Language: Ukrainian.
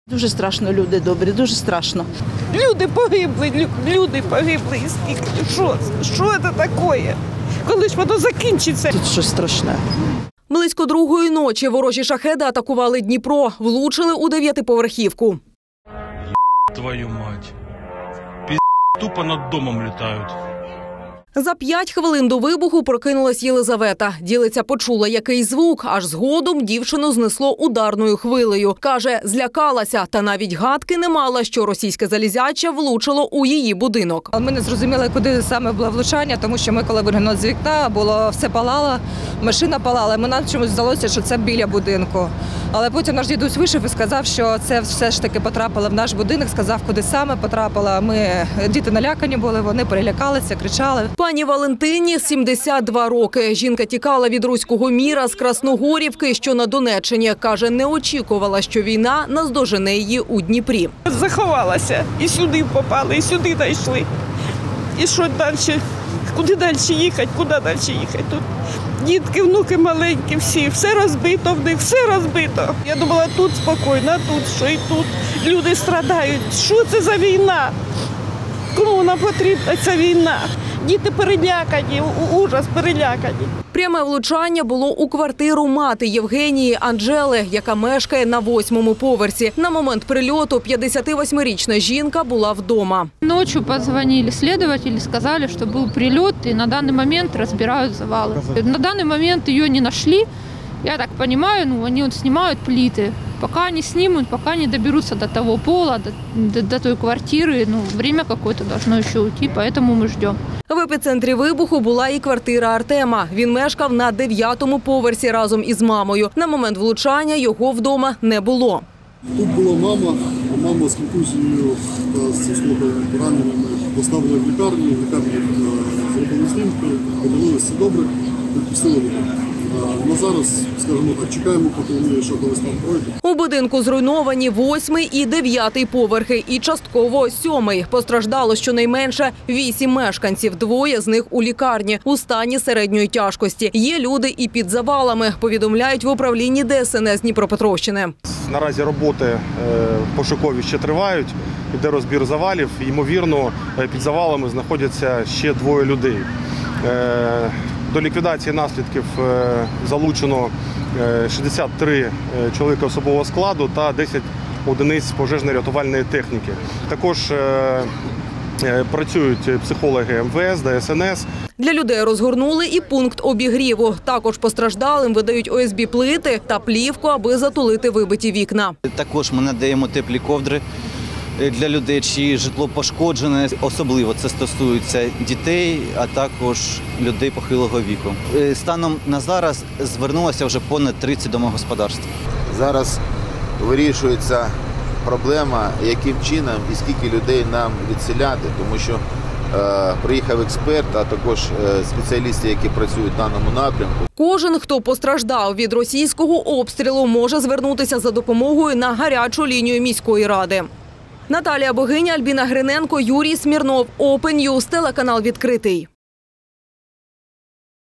Дуже страшно, люди добрі, дуже страшно. Люди погибли, і скільки. Що це таке? Коли ж воно закінчиться? Тут щось страшне. Близько 2-ї ночі ворожі шахеди атакували Дніпро, влучили у 9-поверхівку. Твою мать. Тупо над домом літають. За 5 хвилин до вибуху прокинулась Єлизавета. Ділиця, почула якийсь звук, аж згодом дівчину знесло ударною хвилею. Каже, злякалася та навіть гадки не мала, що російське залізяче влучило у її будинок. Ми не зрозуміли, куди саме було влучання, тому що ми, коли виглянули з вікна, все палало, машина палала. Нам чомусь здалося, що це біля будинку. Але потім наш дідусь вийшов і сказав, що це все ж таки потрапило в наш будинок, сказав, куди саме потрапило. Діти налякані були, вони перелякалися, кричали. Пані Валентині 72 роки. Жінка тікала від руського міра з Красногорівки, що на Донеччині. Каже, не очікувала, що війна наздожене її у Дніпрі. Заховалася. І сюди попали, і сюди дійшли. І що далі? Куди далі їхати? Куди далі їхати? Тут дітки, внуки маленькі, всі. Все розбито в них, все розбито. Я думала, тут спокійно, а тут що і тут. Люди страдають. Що це за війна? Кому нам потрібна ця війна? Діти перелякані, ужас, перелякані. Пряме влучання було у квартиру мати Євгенії Анжели, яка мешкає на 8-му поверсі. На момент прильоту 58-річна жінка була вдома. Ночью позвонили следователи, сказали, что был прилет, и на данный момент разбирают завалы. На данный момент ее не нашли. Я так понимаю, они снимают плиты. Пока не снимут, пока не доберутся до того пола, до той квартиры, время какое-то должно еще уйти, поэтому мы ждем. В епіцентрі вибуху була і квартира Артема. Він мешкав на 9-му поверсі разом із мамою. На момент влучання його вдома не було. Тут була мама з контузією та з осколковими пораненнями. Поставили в лікарню зробили знімки, подивилися, все добре, відпустили додому. На зараз, скажімо так, чекаємо, поки вони ще колись там пройдуть. У будинку зруйновані 8-й і 9-й поверхи і частково 7-й. Постраждало щонайменше 8 мешканців, 2 з них у лікарні у стані середньої тяжкості. Є люди і під завалами, повідомляють в управлінні ДСНС Дніпропетровщини. Наразі роботи пошукові ще тривають, іде розбір завалів. Ймовірно, під завалами знаходяться ще 2 людей. До ліквідації наслідків залучено 63 чоловіка особового складу та 10 одиниць пожежно-рятувальної техніки. Також працюють психологи МВС, ДСНС. Для людей розгорнули і пункт обігріву. Також постраждалим видають ОСБ-плити та плівку, аби затулити вибиті вікна. Також ми надаємо теплі ковдри для людей, чиї житло пошкоджене. Особливо це стосується дітей, а також людей похилого віку. Станом на зараз звернулося вже понад 30 домогосподарств. Зараз вирішується проблема, яким чином і скільки людей нам відселяти, тому що приїхав експерт, а також спеціалісти, які працюють в даному напрямку. Кожен, хто постраждав від російського обстрілу, може звернутися за допомогою на гарячу лінію міської ради. Наталія Богиня, Альбіна Гриненко, Юрій Смірнов. Open News, телеканал «Відкритий».